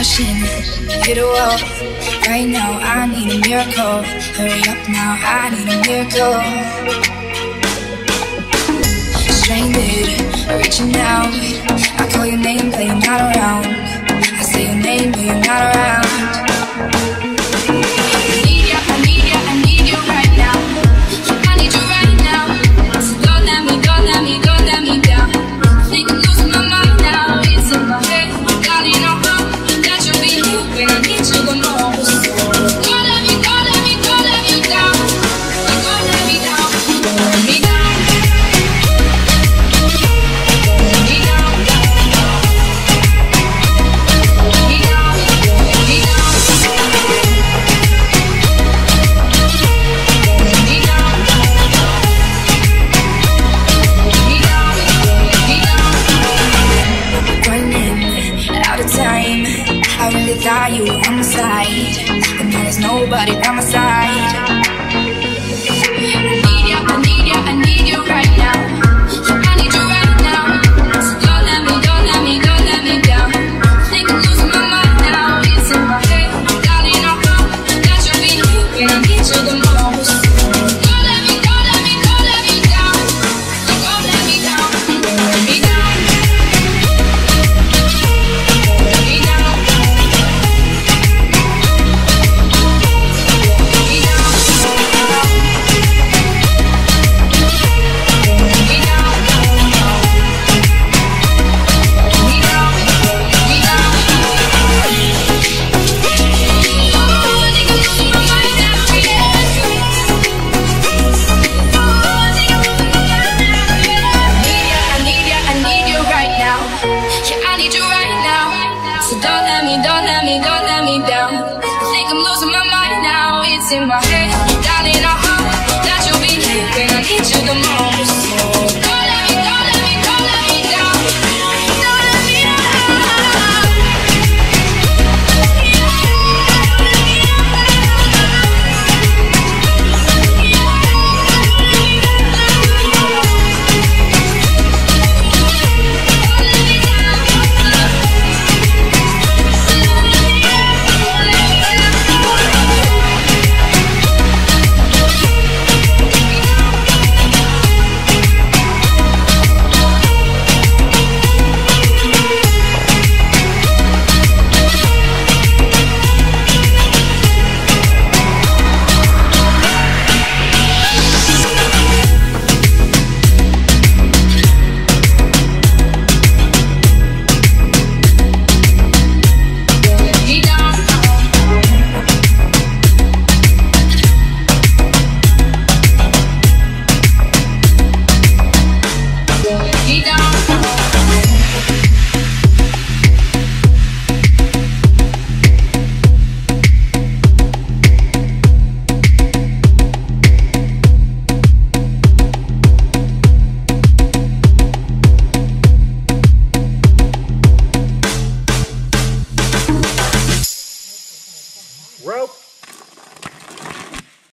ocean, hit a wall. Right now I need a miracle. Hurry up now, I need a miracle. Stranded, reaching out. I call your name, but you're not around. I say your name, but you're not around. I need you, I need you, I need you right now. I need you right now. So don't let me, don't let me, don't let me down. I think I'm losing my mind now. It's in my head, darling, I hope that you'll be here when I need you the most. Don't let me, don't let me, don't let me down. Don't let me down, don't let me down. Got you on my side, but now there's nobody by my side. I need you, I need you, I need you right now. I need you right now. So don't let me, don't let me, don't let me down. I think I'm losing my mind now. It's in my head, darling, I hope that you'll be here when I need you the most. Don't let me, don't let me, don't let me down. Don't let me down, don't let me down. In my head, darling, I hope that you'll be here when I need you the most. Don't let me, don't let me, don't let me down. Don't let me down. Rope.